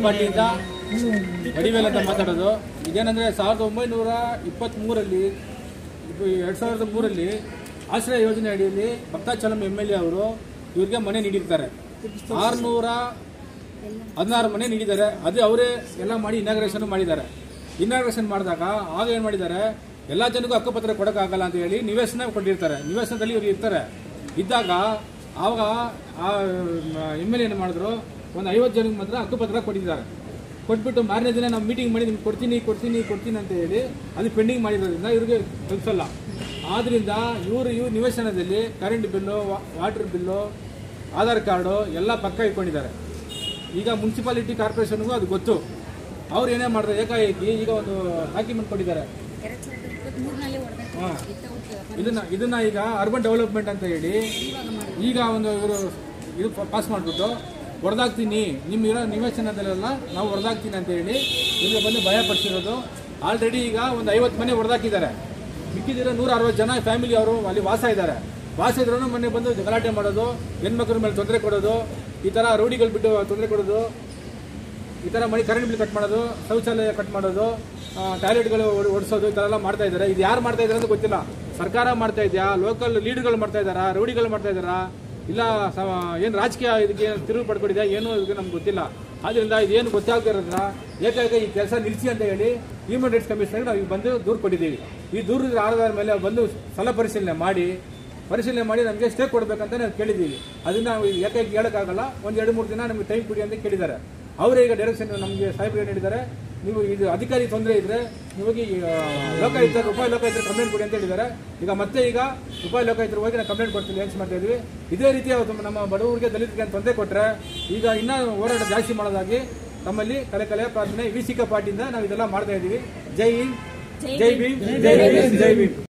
ಪಾರ್ಟಿಯಿಂದ ವಡಿವೇಲ್ ಅಂತ ಮಾತಾಡೋದು. ಇದೇನಂದ್ರೆ 1923ರಲ್ಲಿ 2003ರಲ್ಲಿ ಆಶ್ರಯ ಯೋಜನೆ ಅಡಿಯಲ್ಲಿ ಭಕ್ತಾಚಲಂ MLA ಅವರು ಇವ್ರಿಗೆ ಮನೆ ನೀಡಿರ್ತಾರೆ. 616 ಮನೆ ನೀಡಿದ್ದಾರೆ. ಅದೇ ಅವರೇ ಎಲ್ಲ ಮಾಡಿ ಇನಾಗ್ರೇಷನ್ ಮಾಡಿದ್ದಾರೆ. ಇನಾಗ್ರೇಷನ್ ಮಾಡಿದಾಗ ಆಗ ಏನು ಮಾಡಿದ್ದಾರೆ, ಎಲ್ಲ ಜನಕ್ಕೂ ಹಕ್ಕುಪತ್ರ ಕೊಡೋಕ್ಕಾಗಲ್ಲ ಅಂತ ಹೇಳಿ ನಿವೇಶನ ಕೊಟ್ಟಿರ್ತಾರೆ. ನಿವೇಶನದಲ್ಲಿ ಇವ್ರು ಇರ್ತಾರೆ. ಇದ್ದಾಗ ಆವಾಗ ಆ MLA ಏನು ಮಾಡಿದ್ರು, ಒಂದು 50 ಜನಕ್ಕೆ ಮಾತ್ರ ಹಕ್ಕುಪತ್ರ ಕೊಟ್ಟಿದ್ದಾರೆ. ಕೊಟ್ಬಿಟ್ಟು ಮಾರನೇ ದಿನ ನಾವು ಮೀಟಿಂಗ್ ಮಾಡಿ ನಿಮ್ಗೆ ಕೊಡ್ತೀನಿ ಅಂತ ಹೇಳಿ ಅದು ಪೆಂಡಿಂಗ್ ಮಾಡಿರೋದ್ರಿಂದ ಇವ್ರಿಗೆ ತಲುಪಿಸಲ್ಲ. ಆದ್ರಿಂದ ಇವ್ರು ನಿವೇಶನದಲ್ಲಿ current bill, water bill, Aadhaar card ಎಲ್ಲ ಪಕ್ಕ ಇಟ್ಕೊಂಡಿದ್ದಾರೆ. ಈಗ ಮುನ್ಸಿಪಾಲಿಟಿ ಕಾರ್ಪೊರೇಷನ್ಗೂ ಅದು ಗೊತ್ತು. ಅವ್ರು ಏನೇ ಮಾಡಿದ್ರೆ ಏಕಾಏಕಿ ಈಗ ಒಂದು ಡಾಕ್ಯುಮೆಂಟ್ ಕೊಟ್ಟಿದ್ದಾರೆ. ಇದನ್ನ ಈಗ ಅರ್ಬನ್ ಡೆವಲಪ್ಮೆಂಟ್ ಅಂತ ಹೇಳಿ ಈಗ ಒಂದು ಇವರು ಇದು ಪಾಸ್ ಮಾಡಿಬಿಟ್ಟು ಹೊಡೆದಾಗ್ತೀನಿ, ನಿಮ್ಮ ಇರೋ ನಿವೇಶನದಲ್ಲೆಲ್ಲ ನಾವು ಹೊಡೆದಾಗ್ತೀನಿ ಅಂತ ಹೇಳಿ ಇಲ್ಲಿ ಬಂದು ಭಯ ಪಡಿಸಿರೋದು. ಆಲ್ರೆಡಿ ಈಗ ಒಂದು 50 ಮನೆ ಹೊಡೆದಾಕಿದ್ದಾರೆ. ಮಿಕ್ಕಿದಿರೋ 160 ಜನ ಫ್ಯಾಮಿಲಿ ಅವರು ಅಲ್ಲಿ ವಾಸ ಇದ್ರೂ ಮೊನ್ನೆ ಬಂದು ಗಲಾಟೆ ಮಾಡೋದು, ಹೆಣ್ಮಕ್ಳ ಮೇಲೆ ತೊಂದರೆ ಕೊಡೋದು, ಈ ಥರ ರೋಡಿಗಳು ಬಿಟ್ಟು ತೊಂದರೆ ಕೊಡೋದು, ಈ ಥರ ಮನೆ ಕರೆಂಟ್ ಬಿಲ್ ಕಟ್ ಮಾಡೋದು, ಶೌಚಾಲಯ ಕಟ್ ಮಾಡೋದು, ಟಾಯ್ಲೆಟ್ಗಳು ಓಡಿಸೋದು, ಈ ಥರ ಎಲ್ಲ ಮಾಡ್ತಾ ಇದ್ದಾರೆ. ಇದು ಯಾರು ಮಾಡ್ತಾ ಇದ್ದಾರೆ ಅಂತ ಗೊತ್ತಿಲ್ಲ. ಸರ್ಕಾರ ಮಾಡ್ತಾ ಇದೆಯಾ, ಲೋಕಲ್ ಲೀಡರ್ಗಳು ಮಾಡ್ತಾ ಇದ್ದಾರಾ, ರೌಡಿಗಳು ಮಾಡ್ತಾ ಇದ್ದಾರಾ, ಇಲ್ಲ ಏನು ರಾಜಕೀಯ ಇದಕ್ಕೆ ತಿರುವು ಪಡ್ಕೊಂಡಿದೆ ಏನೋ ಇದಕ್ಕೆ ನಮ್ಗೆ ಗೊತ್ತಿಲ್ಲ. ಆದ್ದರಿಂದ ಇದೇನು ಗೊತ್ತಾಗ್ತಾ ಇರೋದ್ರಿಂದ ಏಕಾಏಕಿ ಈ ಕೆಲಸ ನಿಲ್ಲಿಸಿ ಅಂತ ಹೇಳಿ ಹ್ಯೂಮನ್ ರೈಟ್ಸ್ ಕಮಿಷನ್ಗೆ ನಾವು ಈಗ ಬಂದು ದೂರು ಕೊಟ್ಟಿದ್ದೀವಿ. ಈ ದೂರದ ಆಧಾರದ ಮೇಲೆ ಬಂದು ಸ್ಥಳ ಪರಿಶೀಲನೆ ಮಾಡಿ ನಮಗೆ ಸ್ಟೇ ಕೊಡಬೇಕಂತ ನಾವು ಕೇಳಿದ್ದೀವಿ. ಅದನ್ನ ನಾವು ಏಕಾಏಕಿ ಹೇಳೋಕ್ಕಾಗಲ್ಲ. ಒಂದು 2-3 ದಿನ ನಮಗೆ ಟೈಮ್ ಕೊಡಿ ಅಂತ ಕೇಳಿದ್ದಾರೆ. ಅವರೇ ಈಗ ಡೈರೆಕ್ಷನ್ ನಮಗೆ ಸಾಹೇಬರು ಏನು ಹೇಳಿದ್ದಾರೆ, ನೀವು ಇದು ಅಧಿಕಾರಿ ತೊಂದರೆ ಇದ್ರೆ ನಿಮಗೆ ಲೋಕಾಯುಕ್ತರು ಉಪಲೋಕಾಯುಕ್ತರು ಕಂಪ್ಲೇಂಟ್ ಕೊಡಿ ಅಂತ ಹೇಳಿದ್ದಾರೆ. ಈಗ ಉಪಲೋಕಾಯುಕ್ತರು ಹೋಗಿ ನಾವು ಕಂಪ್ಲೇಂಟ್ ಕೊಡ್ತೀವಿ, ಲೇನ್ಸ್ ಮಾಡ್ತಾ ಇದ್ವಿ. ಇದೇ ರೀತಿ ನಮ್ಮ ಬಡವರಿಗೆ ದಲಿತರಿಗೆ ತೊಂದರೆ ಕೊಟ್ಟರೆ ಈಗ ಇನ್ನೂ ಹೋರಾಟ ಜಾಸ್ತಿ ಮಾಡೋದಾಗಿ ನಮ್ಮಲ್ಲಿ ಕಲೆ ಪ್ರಾರ್ಥನೆ ವಿಸಿಕ ಪಾರ್ಟಿಯಿಂದ ನಾವು ಇದೆಲ್ಲ ಮಾಡ್ತಾ ಇದ್ದೀವಿ. ಜೈ ಹಿಂದ್, ಜೈ ಭೀಮ್, ಜೈ ಭೀಮ್.